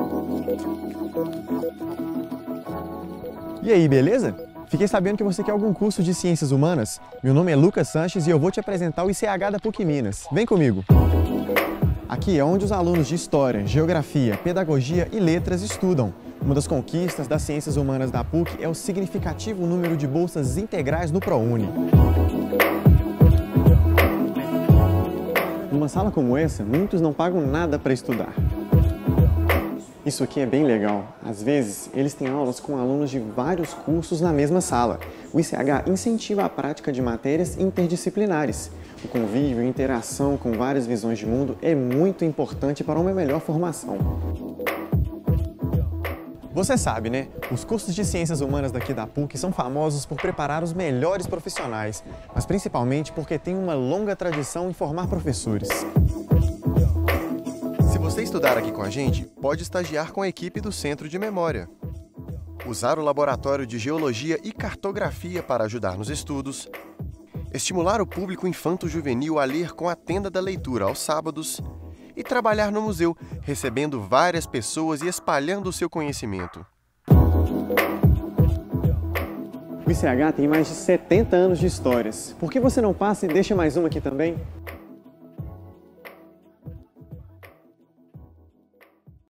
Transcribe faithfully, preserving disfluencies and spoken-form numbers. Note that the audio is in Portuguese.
E aí, beleza? Fiquei sabendo que você quer algum curso de Ciências Humanas. Meu nome é Lucas Sanches e eu vou te apresentar o I C H da PUC Minas. Vem comigo! Aqui é onde os alunos de História, Geografia, Pedagogia e Letras estudam. Uma das conquistas das Ciências Humanas da PUC é o significativo número de bolsas integrais no ProUni. Numa sala como essa, muitos não pagam nada para estudar. Isso aqui é bem legal. Às vezes, eles têm aulas com alunos de vários cursos na mesma sala. O I C H incentiva a prática de matérias interdisciplinares. O convívio e interação com várias visões de mundo é muito importante para uma melhor formação. Você sabe, né? Os cursos de Ciências Humanas daqui da PUC são famosos por preparar os melhores profissionais, mas principalmente porque tem uma longa tradição em formar professores. Se você estudar aqui com a gente, pode estagiar com a equipe do Centro de Memória. Usar o Laboratório de Geologia e Cartografia para ajudar nos estudos. Estimular o público infanto-juvenil a ler com a Tenda da Leitura aos sábados. E trabalhar no museu, recebendo várias pessoas e espalhando o seu conhecimento. O I C H tem mais de setenta anos de histórias. Por que você não passa e deixa mais uma aqui também?